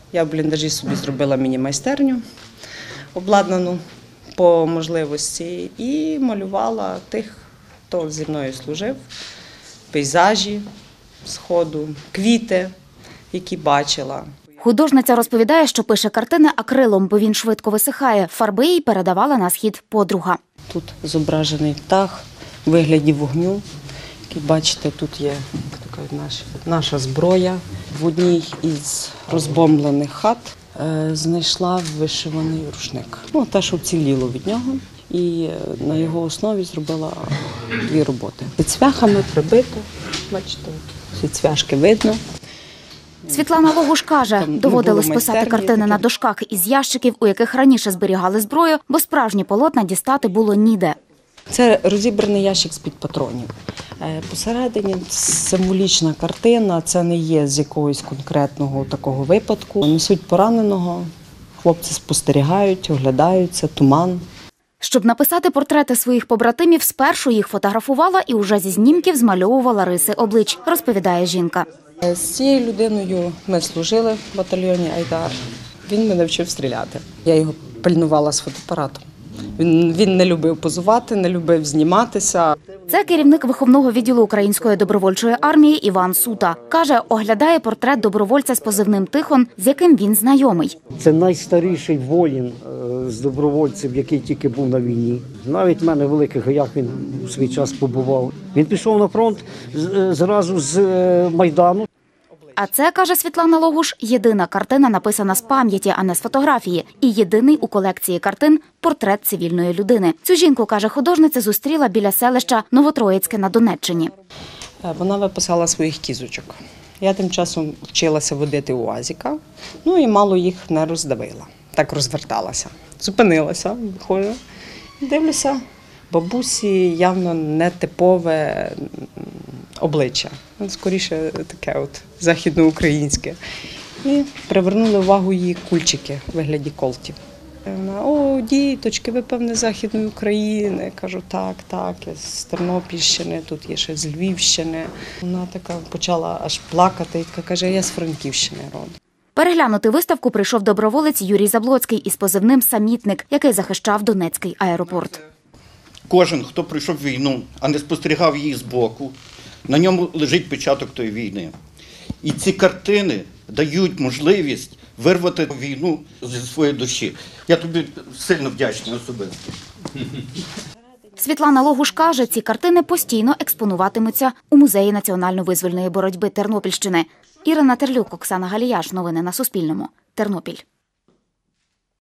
Я в бліндажі собі зробила міні-майстерню, обладнану по можливості, і малювала тих, хто зі мною служив, пейзажі сходу, квіти, які бачила. Художниця розповідає, що пише картини акрилом, бо він швидко висихає. Фарби їй передавала на схід подруга. Тут зображений птах у вигляді вогню. Як бачите, тут є така наша зброя. В одній із розбомблених хат знайшла вишиваний рушник. Те, що вціліло від нього. І на його основі зробила 2 роботи. Цвяхами прибито, бачите, всі цвяшки видно. Світлана Логуш каже, доводилось писати картини на дошках із ящиків, у яких раніше зберігали зброю, бо справжні полотна дістати було ніде. Це розібраний ящик з-під патронів. Посередині символічна картина, це не є з якогось конкретного такого випадку. Несуть пораненого, хлопці спостерігають, оглядаються, туман. Щоб написати портрети своїх побратимів, спершу їх фотографувала і уже зі знімків змальовувала риси облич, розповідає жінка. З цією людиною ми служили в батальйоні «Айдар». Він мене вчив стріляти. Я його пильнувала з фотоапаратом. Він не любив позувати, не любив зніматися. Це керівник виховного відділу Української добровольчої армії Іван Сута. Каже, оглядає портрет добровольця з позивним «Тихон», з яким він знайомий. Це найстаріший воїн з добровольців, який тільки був на війні. Навіть в мене в Великих Гаях він у свій час побував. Він пішов на фронт зразу з Майдану. А це, каже Світлана Логуш, єдина картина, написана з пам'яті, а не з фотографії. І єдиний у колекції картин – портрет цивільної людини. Цю жінку, каже художниця, зустріла біля селища Новотроїцьке на Донеччині. Вона виписала своїх кізочок. Я тим часом вчилася водити УАЗіка, і мало їх не роздавила. Так розверталася. Зупинилася, виходжу, дивлюся, бабусі явно нетипове обличчя, скоріше таке західноукраїнське. І привернули увагу її кульчики в вигляді колтів. Вона: «О, діточки, ви, певне, з Західної України». Я кажу: так, я з Тернопільщини, тут є ще з Львівщини. Вона така почала аж плакати і каже: «Я з Франківщини родом». Переглянути виставку прийшов доброволець Юрій Заблоцький із позивним «Самітник», який захищав Донецький аеропорт. Кожен, хто пройшов війну, а не спостерігав її збоку, на ньому лежить початок тої війни. І ці картини дають можливість вирвати війну зі своєї душі. Я тобі сильно вдячний особисто. Світлана Логуш каже, ці картини постійно експонуватимуться у Музеї національно-визвольної боротьби Тернопільщини. Ірина Терлюк, Оксана Галіяш. Новини на Суспільному. Тернопіль.